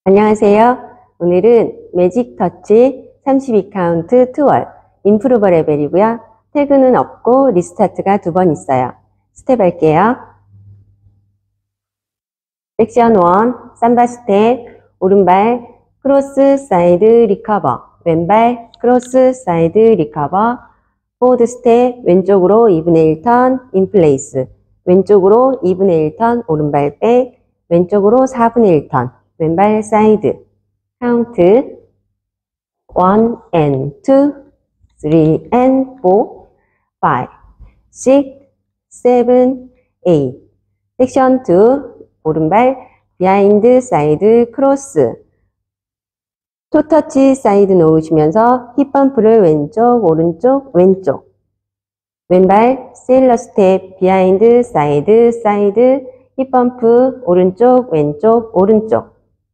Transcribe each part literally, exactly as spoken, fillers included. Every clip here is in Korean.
안녕하세요. 오늘은 매직 터치 삼십이 카운트 트월 임프루버 레벨이고요. 태그는 없고 리스타트가 두 번 있어요. 스텝 할게요. 섹션 일, 삼바 스텝, 오른발 크로스 사이드 리커버, 왼발 크로스 사이드 리커버, 포워드 스텝, 왼쪽으로 이분의 일 턴, 인플레이스, 왼쪽으로 이분의 일 턴, 오른발 백, 왼쪽으로 사분의 일 턴, 왼발 사이드, 카운트 원 and two, three and four, five, six, seven, eight. 섹션 이, 오른발 비하인드 사이드 크로스, 토터치 사이드 놓으시면서 힙펌프를 왼쪽, 오른쪽, 왼쪽. 왼발 세일러 스텝 비하인드 사이드, 사이드, 힙펌프 오른쪽, 왼쪽, 오른쪽.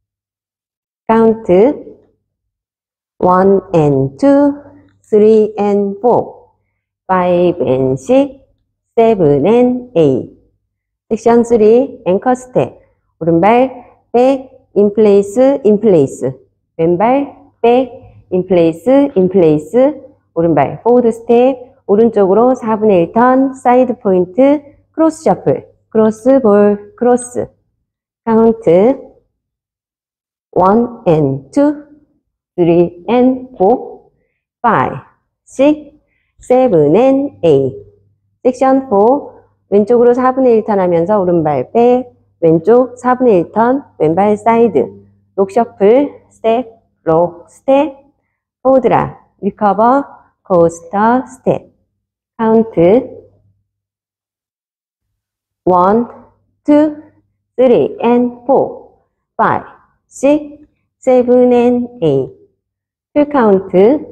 카운트 one and two, three and four, five and six, seven and eight. 섹션 삼, 앵커 스텝. 오른발 백, 인플레이스, 인플레이스. 왼발 백, 인플레이스, 인플레이스. 오른발 포워드 스텝. 오른쪽으로 사분의 일 턴, 사이드 포인트, 크로스 셔플. 크로스 볼, 크로스. 카운트 one and two, three and four, five, six, seven and eight. 섹션 사, 왼쪽으로 사분의 일 턴 하면서 오른발 백, 왼쪽 사분의 일 턴, 왼발 사이드, 록 셔플, 스텝, 록, 스텝, 포드라, 리커버, 코스터, 스텝. 카운트 one, two, three and four, five, six, seven and eight. 풀 카운트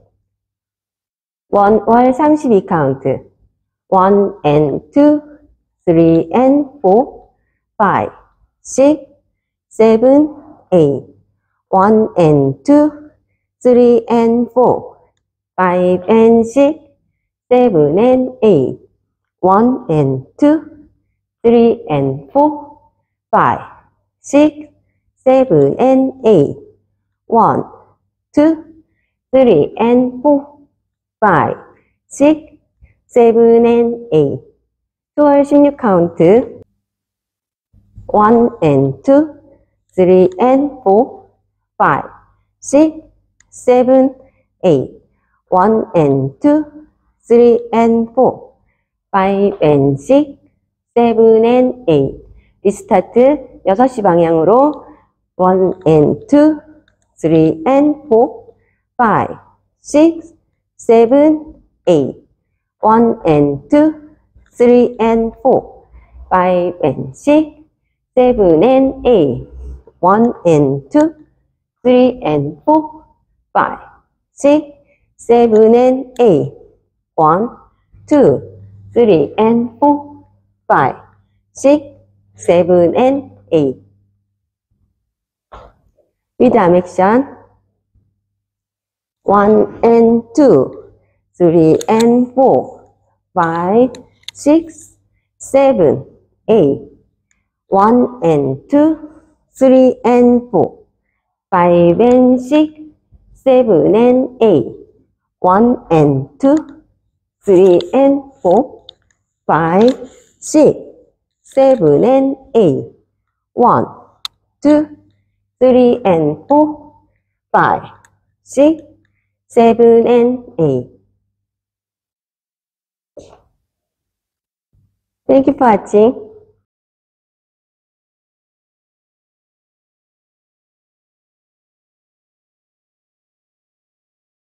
일 월 삼십이 카운트 one and two, three and four, five, six, seven, eight. one and two, three and four, five and six, seven and eight. one and two, three and four, five, six, seven and eight. one, two, three and four, five, six, seven and eight. 이월 십육 카운트 one and two, three and four, five, six, seven, eight. one and two, three and four, five and six, seven and eight. 리스타트 여섯 시 방향으로 one and two, three and four, five, six, seven, eight. one and two, three and four, five and six, seven and eight. one and two, three and four, five, six, seven and eight. one, two, three and four, five, six, seven and eight. With arm action. one and two, three and four, five, six, seven, eight. one and two, three and four, five and six, seven and eight. one and two, three and four, five, six, seven and eight. one, two, three and four, five, six, seven and eight. Thank you for watching.